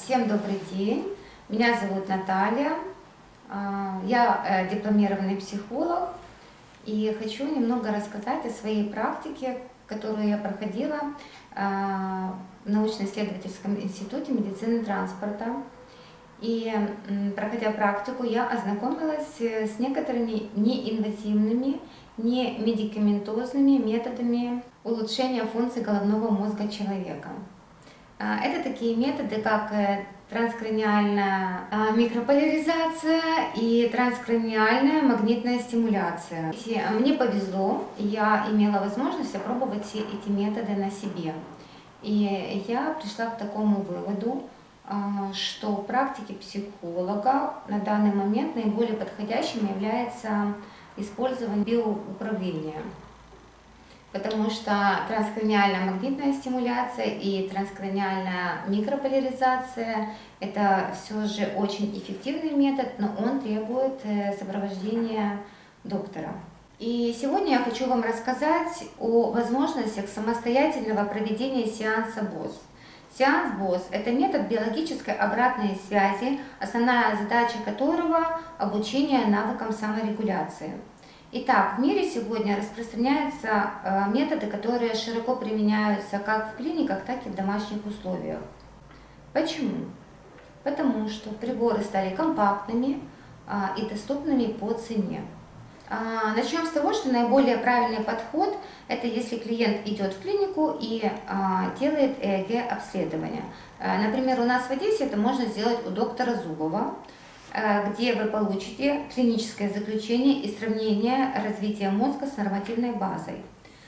Всем добрый день, меня зовут Наталья, я дипломированный психолог и хочу немного рассказать о своей практике, которую я проходила в научно-исследовательском институте медицины транспорта. И проходя практику, я ознакомилась с некоторыми неинвазивными, не медикаментозными методами улучшения функций головного мозга человека. Это такие методы, как транскраниальная микрополяризация и транскраниальная магнитная стимуляция. Мне повезло, я имела возможность опробовать все эти методы на себе. И я пришла к такому выводу, что в практике психолога на данный момент наиболее подходящим является использование биоуправления. Потому что транскраниальная магнитная стимуляция и транскраниальная микрополяризация – это все же очень эффективный метод, но он требует сопровождения доктора. И сегодня я хочу вам рассказать о возможностях самостоятельного проведения сеанса БОС. Сеанс БОС – это метод биологической обратной связи, основная задача которого – обучение навыкам саморегуляции. Итак, в мире сегодня распространяются методы, которые широко применяются как в клиниках, так и в домашних условиях. Почему? Потому что приборы стали компактными и доступными по цене. Начнем с того, что наиболее правильный подход – это если клиент идет в клинику и делает ЭЭГ-обследование. Например, у нас в Одессе это можно сделать у доктора Зубова, где вы получите клиническое заключение и сравнение развития мозга с нормативной базой.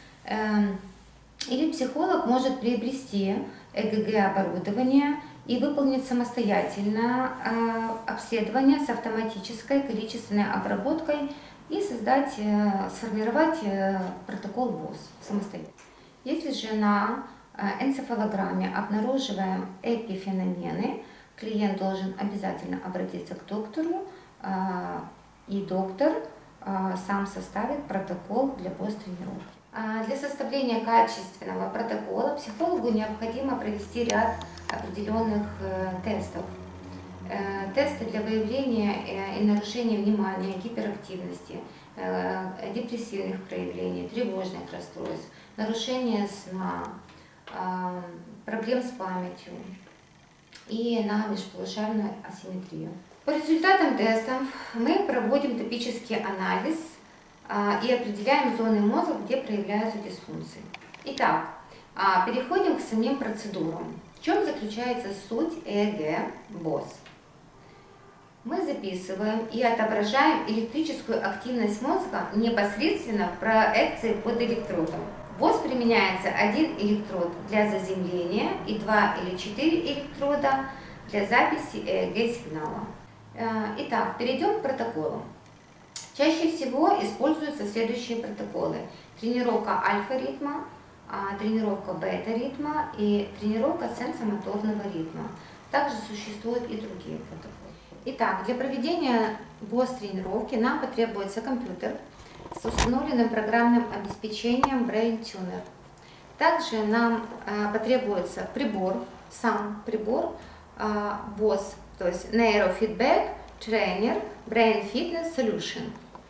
Или психолог может приобрести ЭГГ-оборудование и выполнить самостоятельно обследование с автоматической количественной обработкой и сформировать протокол БОС самостоятельно. Если же на энцефалограмме обнаруживаем эпифеномены, клиент должен обязательно обратиться к доктору, и доктор сам составит протокол для БОС-тренировки. Для составления качественного протокола психологу необходимо провести ряд определенных тестов. Тесты для выявления и нарушения внимания, гиперактивности, депрессивных проявлений, тревожных расстройств, нарушения сна, проблем с памятью и на межполушарную асимметрию. По результатам тестов мы проводим топический анализ и определяем зоны мозга, где проявляются дисфункции. Итак, переходим к самим процедурам. В чем заключается суть ЭЭГ-БОС? Мы записываем и отображаем электрическую активность мозга непосредственно в проекции под электродом. БОС применяется один электрод для заземления и 2 или 4 электрода для записи ЭЭГ-сигнала. Итак, перейдем к протоколам. Чаще всего используются следующие протоколы. Тренировка альфа-ритма, тренировка бета-ритма и тренировка сенсомоторного ритма. Также существуют и другие протоколы. Итак, для проведения БОС-тренировки нам потребуется компьютер с установленным программным обеспечением BrainTuner. Также нам потребуется прибор, сам прибор BOS, то есть Neurofeedback Trainer Brain Fitness Solution.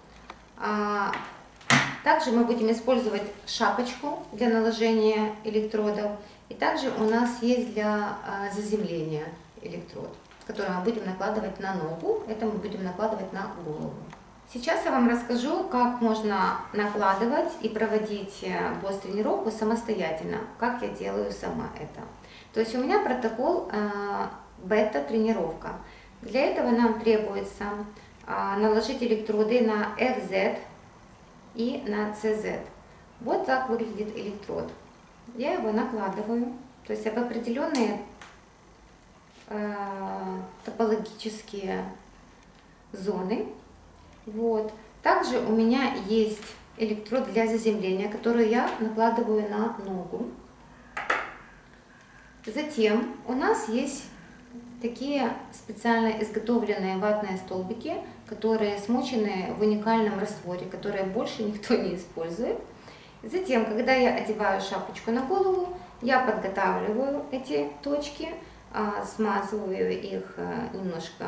Также мы будем использовать шапочку для наложения электродов. И также у нас есть для заземления электрод, который мы будем накладывать на ногу, это мы будем накладывать на голову. Сейчас я вам расскажу, как можно накладывать и проводить БОС-тренировку самостоятельно, как я делаю сама это. То есть у меня протокол бета-тренировка. Для этого нам требуется наложить электроды на RZ и на CZ. Вот так выглядит электрод. Я его накладываю, то есть в определенные топологические зоны. Вот. Также у меня есть электрод для заземления, который я накладываю на ногу. Затем у нас есть такие специально изготовленные ватные столбики, которые смочены в уникальном растворе, которые больше никто не использует. Затем, когда я одеваю шапочку на голову, я подготавливаю эти точки, смазываю их немножко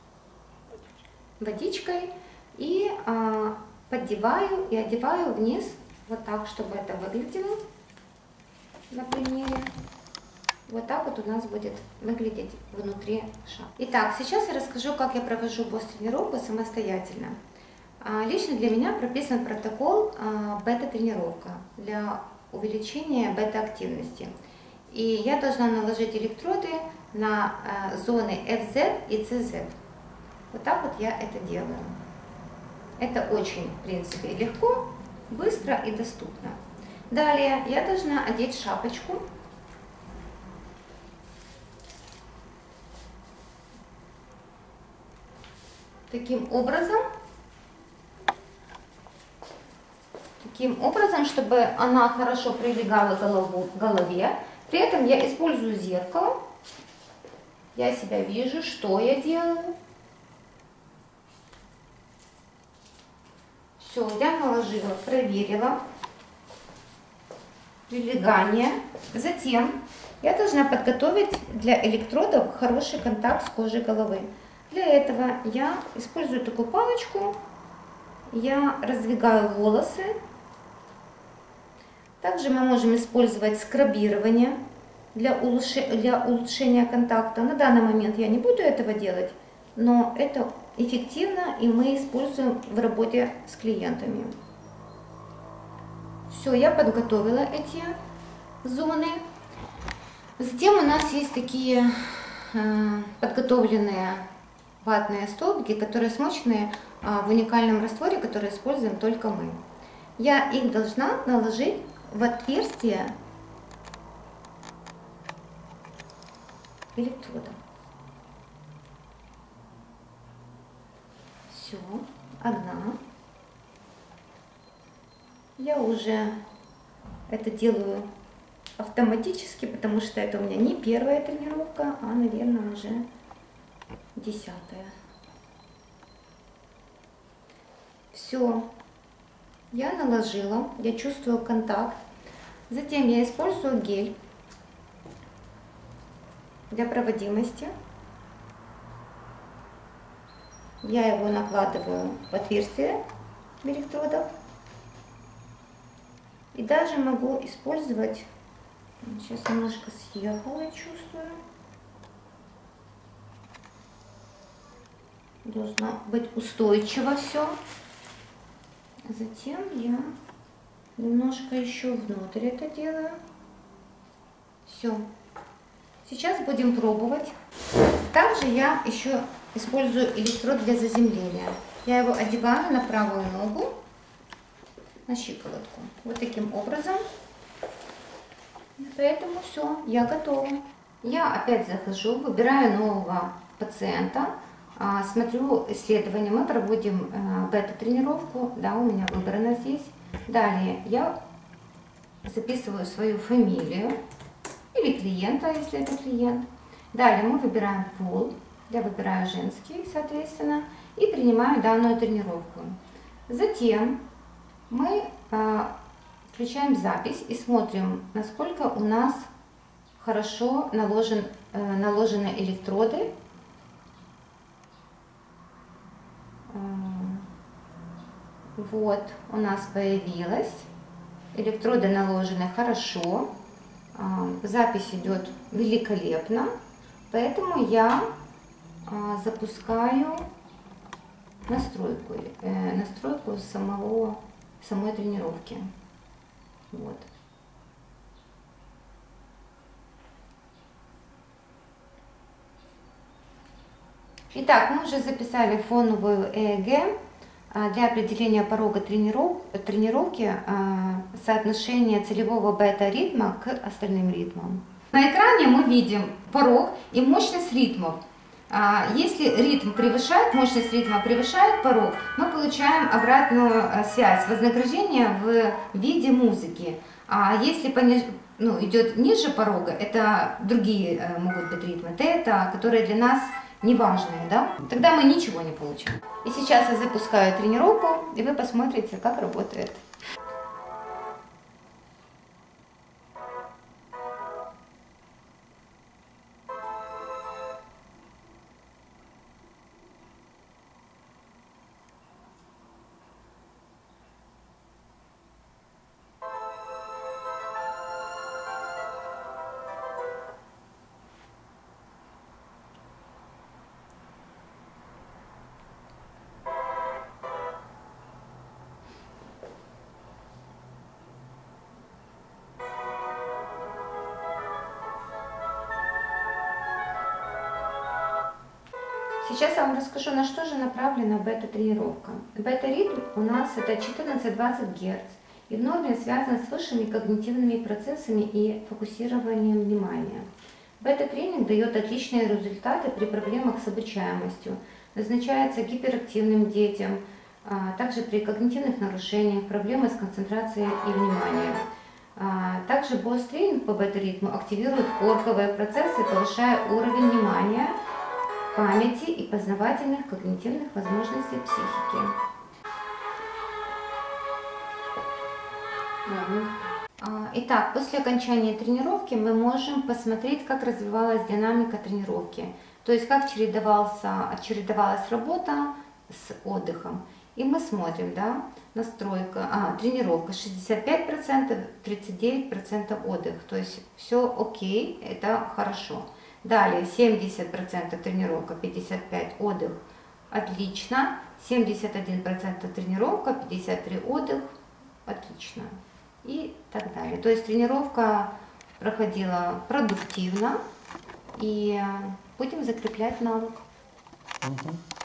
водичкой и поддеваю и одеваю вниз, вот так, чтобы это выглядело на примере. Вот так вот у нас будет выглядеть внутри шапки. Итак, сейчас я расскажу, как я провожу босс-тренировку самостоятельно. Лично для меня прописан протокол бета-тренировка для увеличения бета-активности. И я должна наложить электроды на зоны FZ и CZ. Вот так вот я это делаю. Это очень, в принципе, легко, быстро и доступно. Далее я должна одеть шапочку. Таким образом, чтобы она хорошо прилегала к голове. При этом я использую зеркало. Я себя вижу, что я делаю. Все, я наложила, проверила прилегание. Затем я должна подготовить для электродов хороший контакт с кожей головы. Для этого я использую такую палочку. Я раздвигаю волосы. Также мы можем использовать скрабирование для улучшения контакта. На данный момент я не буду этого делать, но это эффективно, и мы используем в работе с клиентами. Все, я подготовила эти зоны. Затем у нас есть такие подготовленные ватные столбики, которые смочены в уникальном растворе, который используем только мы. Я их должна наложить в отверстие электрода. Все, одна. Я уже это делаю автоматически, потому что это у меня не первая тренировка, а, наверное, уже 10-я. Все, я наложила, я чувствую контакт. Затем я использую гель для проводимости. Я его накладываю в отверстие электродов. И даже могу использовать, сейчас немножко съехала, я чувствую. Должно быть устойчиво все. Затем я немножко еще внутрь это делаю. Все. Сейчас будем пробовать. Также я еще использую электрод для заземления. Я его одеваю на правую ногу, на щиколотку. Вот таким образом. Поэтому все, я готова. Я опять захожу, выбираю нового пациента. Смотрю исследования, мы проводим бета-тренировку, да, у меня выбрано здесь. Далее я записываю свою фамилию или клиента, если это клиент. Далее мы выбираем пол, я выбираю женский, соответственно, и принимаю данную тренировку. Затем мы включаем запись и смотрим, насколько у нас хорошо наложены электроды. Вот, у нас появилось. Электроды наложены хорошо. Запись идет великолепно. Поэтому я запускаю настройку самой тренировки. Вот. Итак, мы уже записали фоновую ЭЭГ для определения порога тренировки, соотношения целевого бета-ритма к остальным ритмам. На экране мы видим порог и мощность ритмов. Если ритм превышает, мощность ритма превышает порог, мы получаем обратную связь, вознаграждение в виде музыки. А если идет ниже порога, это другие могут быть ритмы тета, которые для нас неважные, да? Тогда мы ничего не получим. И сейчас я запускаю тренировку, и вы посмотрите, как работает. Сейчас я вам расскажу, на что же направлена бета-тренировка. Бета-ритм у нас это 14-20 Гц и в норме связан с высшими когнитивными процессами и фокусированием внимания. Бета-тренинг дает отличные результаты при проблемах с обучаемостью, назначается гиперактивным детям, также при когнитивных нарушениях, проблемы с концентрацией и вниманием. Также босс-тренинг по бета-ритму активирует корковые процессы, повышая уровень внимания, памяти и познавательных когнитивных возможностей психики. Итак, после окончания тренировки мы можем посмотреть, как развивалась динамика тренировки, то есть как чередовалась работа с отдыхом. И мы смотрим, да, тренировка 65%, 39% отдых, то есть все окей, это хорошо. Далее 70% тренировка, 55% отдых, отлично. 71% тренировка, 53% отдых, отлично. И так далее. То есть тренировка проходила продуктивно, и будем закреплять навык.